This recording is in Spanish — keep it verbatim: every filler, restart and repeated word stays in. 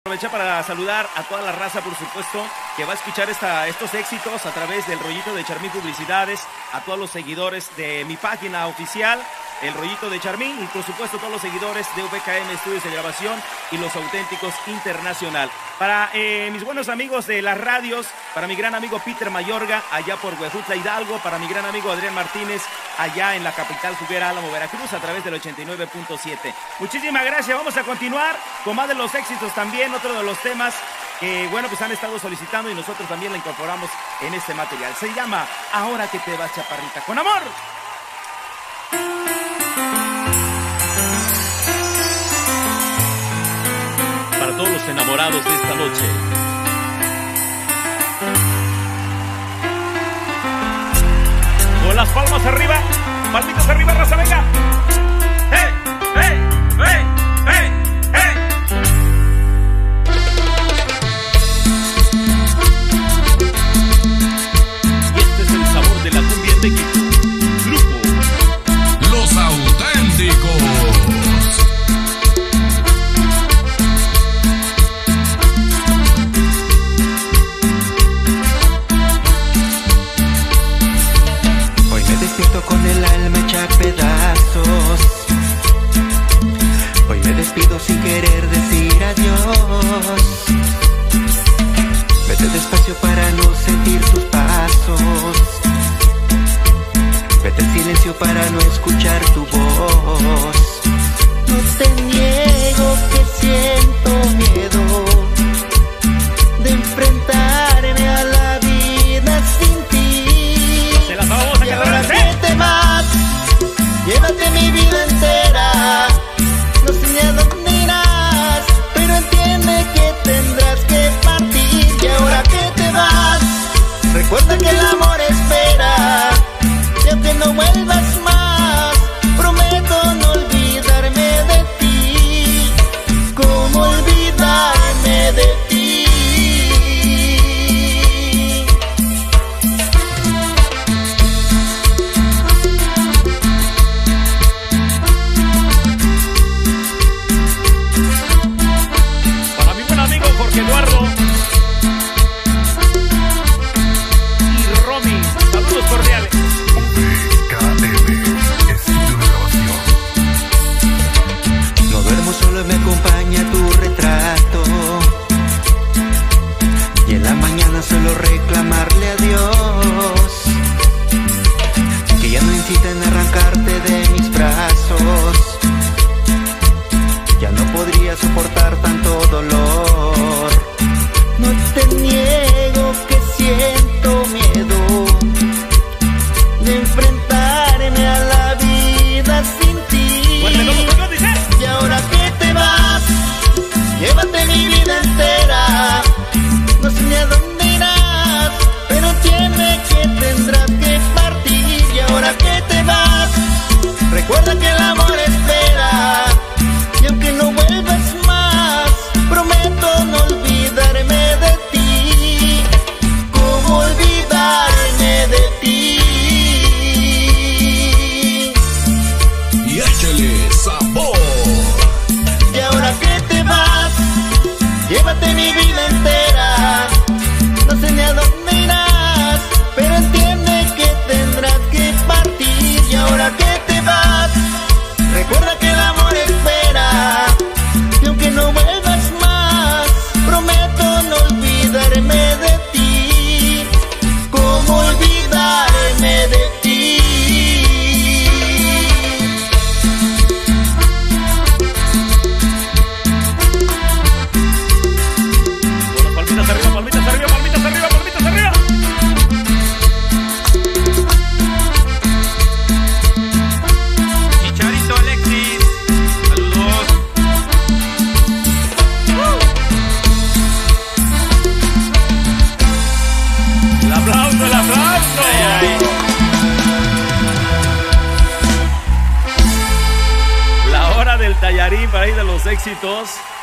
Aproveché para saludar a toda la raza, por supuesto, que va a escuchar esta, estos éxitos a través del Rollito de Charmín Publicidades, a todos los seguidores de mi página oficial, El Rollito de Charmín, y por supuesto todos los seguidores de V K M Estudios de Grabación y Los Auténticos Internacional. Para eh, mis buenos amigos de las radios, para mi gran amigo Peter Mayorga, allá por Huejutla, Hidalgo, para mi gran amigo Adrián Martínez, allá en la capital juguera Álamo, Veracruz, a través del ochenta y nueve punto siete. Muchísimas gracias, vamos a continuar con más de los éxitos también, otro de los temas que, bueno, pues han estado solicitando y nosotros también la incorporamos en este material. Se llama Ahora que te vas, chaparrita, con amor. Para todos los enamorados de esta noche. Con las palmas arriba, palmitas arriba, raza, venga. ¡Hey! ¡Hey! ¡Hey! ¡Hey! ¡Hey! Y este es el sabor de la cumbia de México. Grupo Los Auténticos. Con el alma hecha pedazos, hoy me despido sin querer decir adiós. Vete despacio para no sentir tus pasos, vete en silencio para no escuchar tu voz. No te niego que siento miedo de enfrentarme a la vida sin ti. Se las vamos a quedar. Llévate mi vida entera, no sé ni a dónde irás, pero entiende que tendrás que partir. Y ahora que te vas, recuerda que el amor espera, y aunque no vuelvas más, prometo no olvidarme de ti. ¿Cómo olvidarme de ti? Eduardo y Romy, saludos cordiales. V K M Estudio de Grabación. No duermo solo y me acompaña tu retrato, y en la mañana suelo reclamarle a Dios que ya no insista en arrancarte de mis brazos. Ya no podría soportar tanto dolor. No te niego que siento miedo de enfrentarme a la vida sin ti. Y ahora que te vas, llévate mi vida entera. No sé ni a dónde irás, pero entiende que tendrás que partir. Y ahora que te vas, recuerda que el amor espera, y aunque no vuelvas más, prometo no olvidarme de ti. ¿Cómo olvidarme de ti? Y échale sabor. Y ahora que te vas, llévate mi vida entera. No sé ni a dónde irás, pero entiende que tendrás que partir. Y ahora que te vas, recuerda que el amor espera, y aunque no vuelvas más, prometo no olvidarme de ti. ¿Cómo olvidarme de ti? Con las palmitas arriba, palmitas arriba, palmitas arriba, palmitas arriba. Chicharito Alexis, saludos. El aplauso, el aplauso. Ay, ay. La hora del tallarín para ir de los éxitos.